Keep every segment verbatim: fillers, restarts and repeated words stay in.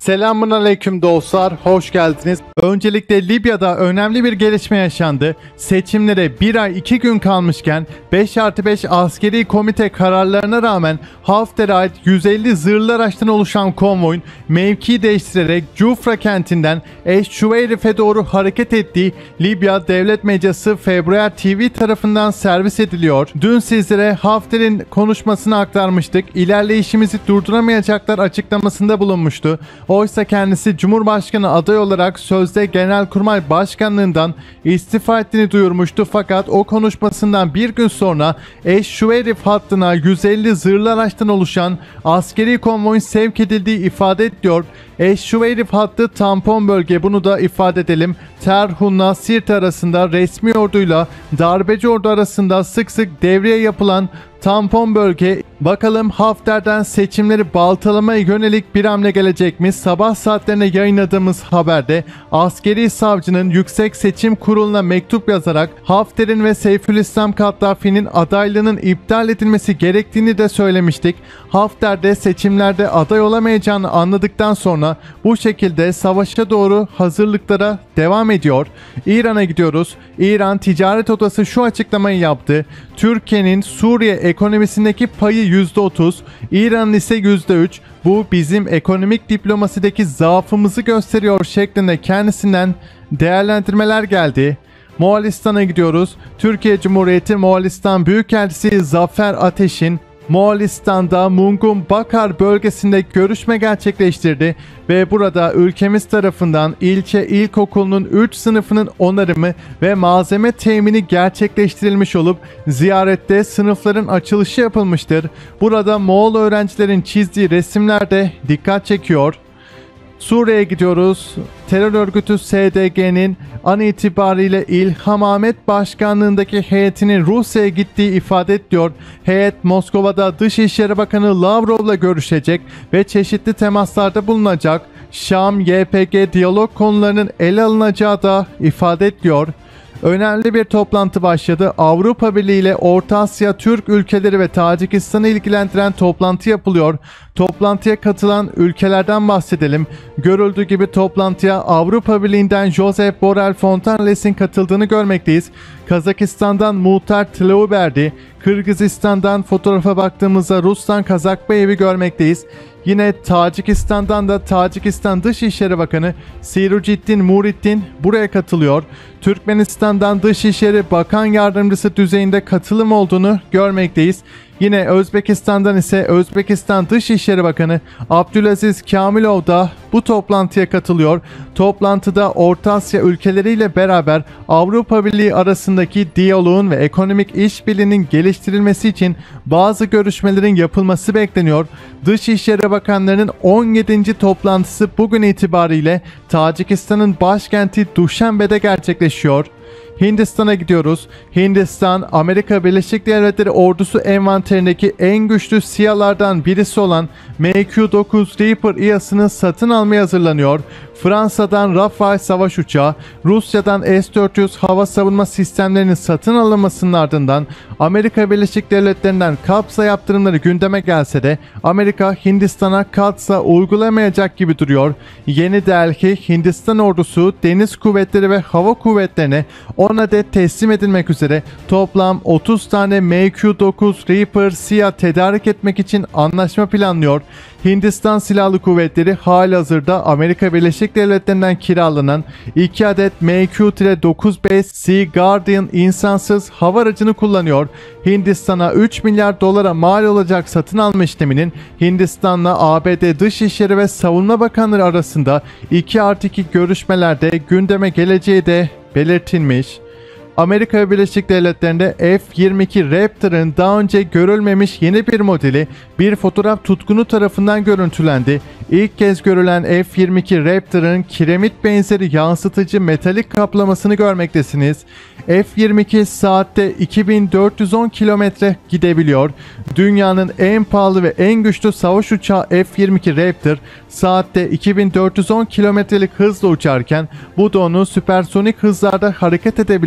Selamun aleyküm dostlar, hoş geldiniz. Öncelikle Libya'da önemli bir gelişme yaşandı. Seçimlere bir ay iki gün kalmışken beş artı beş askeri komite kararlarına rağmen Hafter'e ait yüz elli zırhlı araçtan oluşan konvoyun mevki değiştirerek Cufra kentinden Eş-Şuveyrif'e doğru hareket ettiği Libya Devlet Medyası Februar T V tarafından servis ediliyor. Dün sizlere Hafter'in konuşmasını aktarmıştık. İlerleyişimizi durduramayacaklar açıklamasında bulunmuştu. Oysa kendisi Cumhurbaşkanı adayı olarak sözde Genelkurmay Başkanlığından istifa ettiğini duyurmuştu. Fakat o konuşmasından bir gün sonra Eş-Şuveyrif hattına yüz elli zırhlı araçtan oluşan askeri konvoyun sevk edildiği ifade ediliyor. Eş-Şuveyrif hattı tampon bölge, bunu da ifade edelim. Terhun'la Sirte arasında resmi orduyla darbeci ordu arasında sık sık devriye yapılan tampon bölge. Bakalım Hafter'den seçimleri baltalamaya yönelik bir hamle gelecek mi? Sabah saatlerine yayınladığımız haberde askeri savcının Yüksek Seçim Kurulu'na mektup yazarak Hafter'in ve Seyfülislam Kaddafi'nin adaylığının iptal edilmesi gerektiğini de söylemiştik. Hafter de seçimlerde aday olamayacağını anladıktan sonra bu şekilde savaşa doğru hazırlıklara devam ediyor. İran'a gidiyoruz. İran Ticaret Odası şu açıklamayı yaptı. Türkiye'nin Suriye ekonomisindeki payı yüzde otuz, İran'ın ise yüzde üç. Bu bizim ekonomik diplomasideki zaafımızı gösteriyor şeklinde kendisinden değerlendirmeler geldi. Moğolistan'a gidiyoruz. Türkiye Cumhuriyeti Moğolistan Büyükelçisi Zafer Ateş'in Moğolistan'da Mungun Bakar bölgesinde görüşme gerçekleştirdi ve burada ülkemiz tarafından ilçe ilkokulunun üç sınıfının onarımı ve malzeme temini gerçekleştirilmiş olup ziyarette sınıfların açılışı yapılmıştır. Burada Moğol öğrencilerin çizdiği resimler de dikkat çekiyor. Suriye'ye gidiyoruz. Terör örgütü S D G'nin an itibariyle İlham Ahmet başkanlığındaki heyetinin Rusya'ya gittiği ifade ediliyor. Heyet Moskova'da Dışişleri Bakanı Lavrov'la görüşecek ve çeşitli temaslarda bulunacak. Şam Y P G diyalog konularının ele alınacağı da ifade ediliyor. Önemli bir toplantı başladı. Avrupa Birliği ile Orta Asya, Türk ülkeleri ve Tacikistan'ı ilgilendiren toplantı yapılıyor. Toplantıya katılan ülkelerden bahsedelim. Görüldüğü gibi toplantıya Avrupa Birliği'nden Josep Borrell Fontanelles'in katıldığını görmekteyiz. Kazakistan'dan Muhtar Tleuberdi, Kırgızistan'dan fotoğrafa baktığımızda Ruslan Kazakbayev'i görmekteyiz. Yine Tacikistan'dan da Tacikistan Dışişleri Bakanı Siruciddin Muriddin buraya katılıyor. Türkmenistan'dan Dışişleri Bakan Yardımcısı düzeyinde katılım olduğunu görmekteyiz. Yine Özbekistan'dan ise Özbekistan Dışişleri Bakanı Abdülaziz Kamilov da bu toplantıya katılıyor. Toplantıda Orta Asya ülkeleriyle beraber Avrupa Birliği arasındaki diyaloğun ve ekonomik işbirliğinin geliştirilmesi için bazı görüşmelerin yapılması bekleniyor. Dışişleri Bakanlarının on yedinci toplantısı bugün itibariyle Tacikistan'ın başkenti Duşanbe'de gerçekleşiyor. Hindistan'a gidiyoruz. Hindistan, Amerika Birleşik Devletleri ordusu envanterindeki en güçlü SİHA'lardan birisi olan M Q dokuz Reaper İHA'sını satın almaya hazırlanıyor. Fransa'dan Rafale savaş uçağı, Rusya'dan S dört yüz hava savunma sistemlerinin satın alınmasının ardından Amerika Birleşik Devletleri'nden Kapsa yaptırımları gündeme gelse de Amerika Hindistan'a Kapsa uygulamayacak gibi duruyor. Yeni Delhi, Hindistan ordusu, deniz kuvvetleri ve hava kuvvetlerine on adet teslim edilmek üzere toplam otuz tane M Q dokuz Reaper SİHA tedarik etmek için anlaşma planlıyor. Hindistan Silahlı Kuvvetleri halihazırda Amerika Birleşik Devletleri'nden kiralanan iki adet M Q dokuz B Sea Guardian insansız hava aracını kullanıyor. Hindistan'a üç milyar dolara mal olacak satın alma işleminin Hindistan'la A B D Dışişleri ve Savunma Bakanları arasında iki artı iki görüşmelerde gündeme geleceği de belirtilmiş. Amerika Birleşik Devletleri'nde F yirmi iki Raptor'ın daha önce görülmemiş yeni bir modeli bir fotoğraf tutkunu tarafından görüntülendi. İlk kez görülen F yirmi iki Raptor'ın kiremit benzeri yansıtıcı metalik kaplamasını görmektesiniz. F yirmi iki saatte iki bin dört yüz on kilometre gidebiliyor. Dünyanın en pahalı ve en güçlü savaş uçağı F yirmi iki Raptor saatte iki bin dört yüz on kilometrelik hızla uçarken bu da onu süpersonik hızlarda hareket edebilen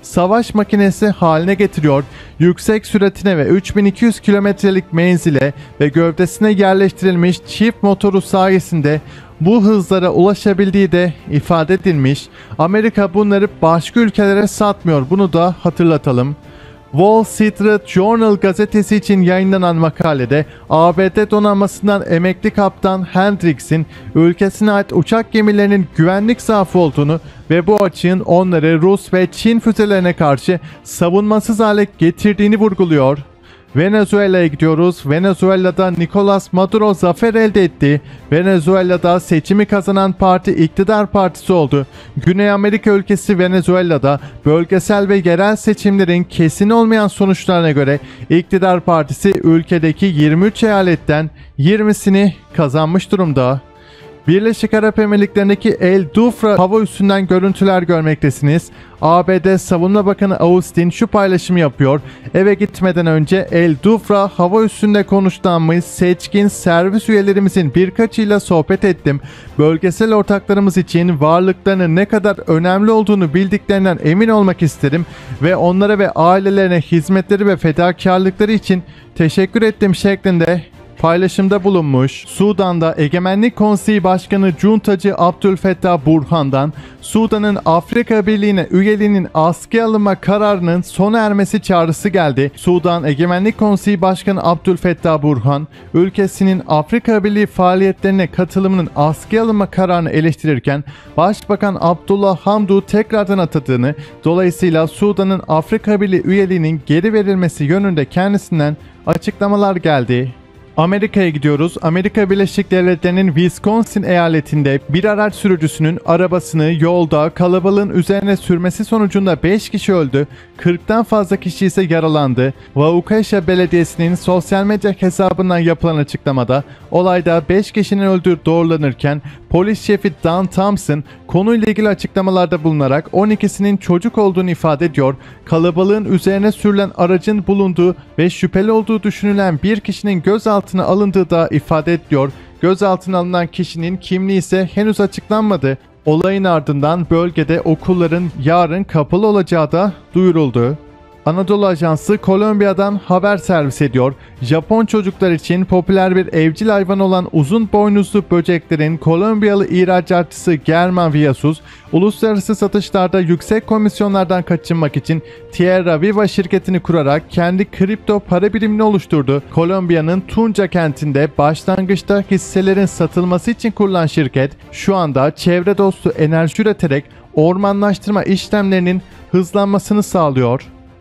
savaş makinesi haline getiriyor. Yüksek süratine ve üç bin iki yüz kilometrelik menzile ve gövdesine yerleştirilmiş çift motoru sayesinde bu hızlara ulaşabildiği de ifade edilmiş. Amerika bunları başka ülkelere satmıyor. Bunu da hatırlatalım. Wall Street Journal gazetesi için yayınlanan makalede A B D donanmasından emekli kaptan Hendricks'in ülkesine ait uçak gemilerinin güvenlik zaafı olduğunu ve bu açığın onları Rus ve Çin füzelerine karşı savunmasız hale getirdiğini vurguluyor. Venezuela'ya gidiyoruz. Venezuela'da Nicolas Maduro zafer elde etti. Venezuela'da seçimi kazanan parti iktidar partisi oldu. Güney Amerika ülkesi Venezuela'da bölgesel ve yerel seçimlerin kesin olmayan sonuçlarına göre iktidar partisi ülkedeki yirmi üç eyaletten yirmisini kazanmış durumda. Birleşik Arap Emirlikleri'ndeki El Dufra hava üssünden görüntüler görmektesiniz. A B D Savunma Bakanı Austin şu paylaşımı yapıyor. Eve gitmeden önce El Dufra hava üssünde konuşlanmış seçkin servis üyelerimizin birkaçıyla sohbet ettim. Bölgesel ortaklarımız için varlıklarının ne kadar önemli olduğunu bildiklerinden emin olmak isterim ve onlara ve ailelerine hizmetleri ve fedakarlıkları için teşekkür ettim şeklinde paylaşımda bulunmuş. Sudan'da Egemenlik Konseyi Başkanı Cuntacı Abdülfettah Burhan'dan Sudan'ın Afrika Birliği'ne üyeliğinin askıya alınma kararının sona ermesi çağrısı geldi. Sudan Egemenlik Konseyi Başkanı Abdülfettah Burhan, ülkesinin Afrika Birliği faaliyetlerine katılımının askıya alınma kararını eleştirirken Başbakan Abdullah Hamdok'u tekrardan atadığını, dolayısıyla Sudan'ın Afrika Birliği üyeliğinin geri verilmesi yönünde kendisinden açıklamalar geldi. Amerika'ya gidiyoruz. Amerika Birleşik Devletleri'nin Wisconsin eyaletinde bir araç sürücüsünün arabasını yolda kalabalığın üzerine sürmesi sonucunda beş kişi öldü, kırktan fazla kişi ise yaralandı. Waukesha Belediyesi'nin sosyal medya hesabından yapılan açıklamada olayda beş kişinin öldüğü doğrulanırken polis şefi Don Thompson konuyla ilgili açıklamalarda bulunarak on ikisinin çocuk olduğunu ifade ediyor. Kalabalığın üzerine sürülen aracın bulunduğu ve şüpheli olduğu düşünülen bir kişinin gözaltına alındığı da ifade ediliyor. Gözaltına alınan kişinin kimliği ise henüz açıklanmadı. Olayın ardından bölgede okulların yarın kapalı olacağı da duyuruldu. Anadolu Ajansı Kolombiya'dan haber servis ediyor. Japon çocuklar için popüler bir evcil hayvan olan uzun boynuzlu böceklerin Kolombiyalı ihracatçısı Germán Villasus, uluslararası satışlarda yüksek komisyonlardan kaçınmak için Tierra Viva şirketini kurarak kendi kripto para birimini oluşturdu. Kolombiya'nın Tunca kentinde başlangıçta hisselerin satılması için kurulan şirket, şu anda çevre dostu enerji üreterek ormanlaştırma işlemlerinin hızlanmasını sağlıyor.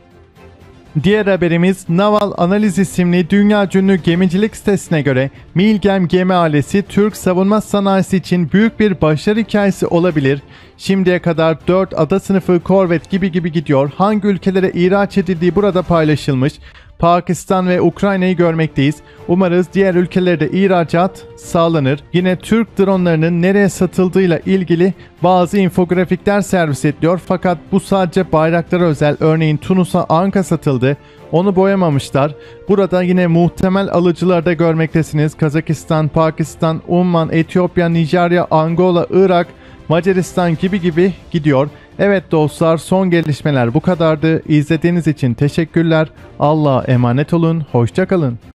Diğer haberimiz Naval Analiz isimli dünya ünlü gemicilik sitesine göre Milgem gemi ailesi Türk savunma sanayisi için büyük bir başarı hikayesi olabilir. Şimdiye kadar dört ada sınıfı korvet gibi gibi gidiyor. Hangi ülkelere ihraç edildiği burada paylaşılmış. Pakistan ve Ukrayna'yı görmekteyiz. Umarız diğer ülkelere de ihracat sağlanır. Yine Türk dronlarının nereye satıldığıyla ilgili bazı infografikler servis ediliyor. Fakat bu sadece bayraklara özel. Örneğin Tunus'a Anka satıldı. Onu boyamamışlar. Burada yine muhtemel alıcıları da görmektesiniz. Kazakistan, Pakistan, Umman, Etiyopya, Nijerya, Angola, Irak, Macaristan gibi gibi gidiyor. Evet dostlar, son gelişmeler bu kadardı. İzlediğiniz için teşekkürler. Allah'a emanet olun. Hoşça kalın.